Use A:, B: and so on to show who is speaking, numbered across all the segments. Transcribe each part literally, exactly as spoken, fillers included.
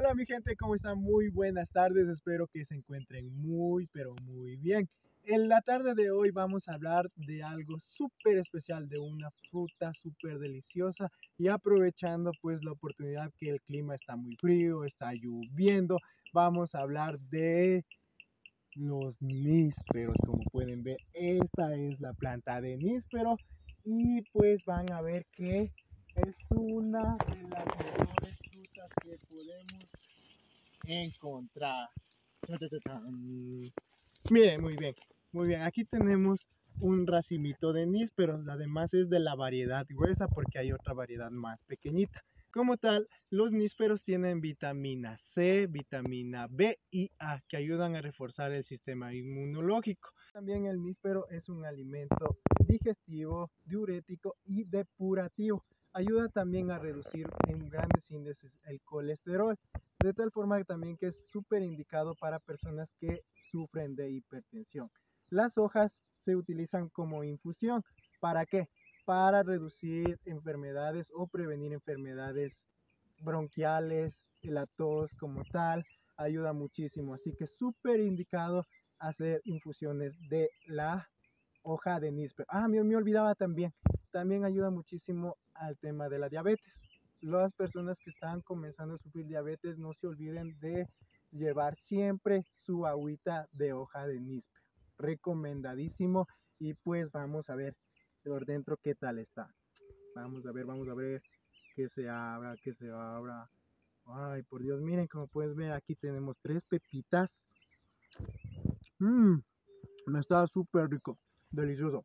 A: Hola mi gente, ¿cómo están? Muy buenas tardes, espero que se encuentren muy pero muy bien. En la tarde de hoy vamos a hablar de algo súper especial, de una fruta súper deliciosa y aprovechando pues la oportunidad que el clima está muy frío, está lloviendo, vamos a hablar de los nísperos. Como pueden ver, esta es la planta de níspero y pues van a ver que es una de las mejores frutas que podemos encontrar. Cha, cha, cha, chan. Miren, muy bien, muy bien. Aquí tenemos un racimito de nísperos. Además es de la variedad gruesa porque hay otra variedad más pequeñita. Como tal, los nísperos tienen vitamina C, vitamina B y A que ayudan a reforzar el sistema inmunológico. También el níspero es un alimento digestivo, diurético y depurativo. Ayuda también a reducir en grandes índices el colesterol, de tal forma que también que es súper indicado para personas que sufren de hipertensión. Las hojas se utilizan como infusión. ¿Para qué? Para reducir enfermedades o prevenir enfermedades bronquiales, la tos como tal, ayuda muchísimo. Así que súper indicado hacer infusiones de la hoja de níspero. Ah, me, me olvidaba también, también ayuda muchísimo al tema de la diabetes. Las personas que están comenzando a sufrir diabetes, no se olviden de llevar siempre su agüita de hoja de níspero. Recomendadísimo. Y pues vamos a ver por dentro qué tal está. Vamos a ver, vamos a ver que se abra, que se abra. Ay, por Dios, miren, como puedes ver, aquí tenemos tres pepitas. Mmm, me está súper rico, delicioso.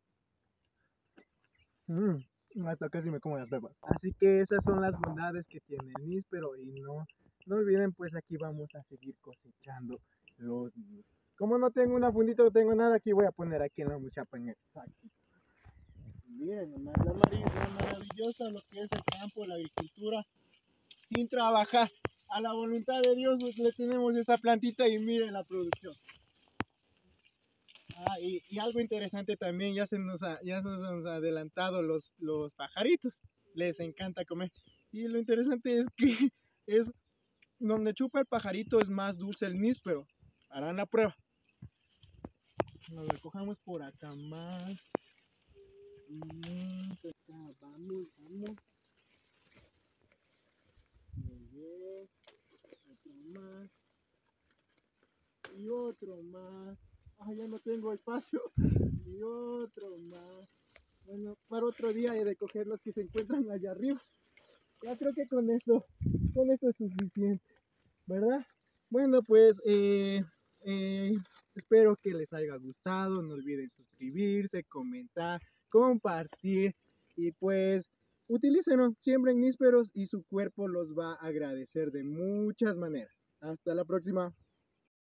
A: Mmm, hasta casi me como las pepas. Así que esas son las bondades que tiene el níspero. Y no, no olviden, pues aquí vamos a seguir cosechando los nísperos. Como no tengo una fundita, no tengo nada, aquí voy a poner aquí en la muchapa en el saquito. Miren nomás, la, la maravillosa lo que es el campo, la agricultura, sin trabajar. A la voluntad de Dios le tenemos esta plantita y miren la producción. Ah, y, y algo interesante también, ya se nos ha, ya se nos han adelantado los, los pajaritos, les encanta comer. Y lo interesante es que es donde chupa el pajarito es más dulce el níspero. Harán la prueba. Nos recojamos por acá más. Vamos, vamos. Muy bien. Otro más. Y otro más. Ah, ya no tengo espacio. Y otro más. Bueno, para otro día he de coger los que se encuentran allá arriba. Ya creo que con esto, con esto es suficiente, ¿verdad? Bueno, pues eh, eh, espero que les haya gustado. No olviden suscribirse, comentar, compartir y pues utilícenlo, siembren nísperos y su cuerpo los va a agradecer de muchas maneras. Hasta la próxima.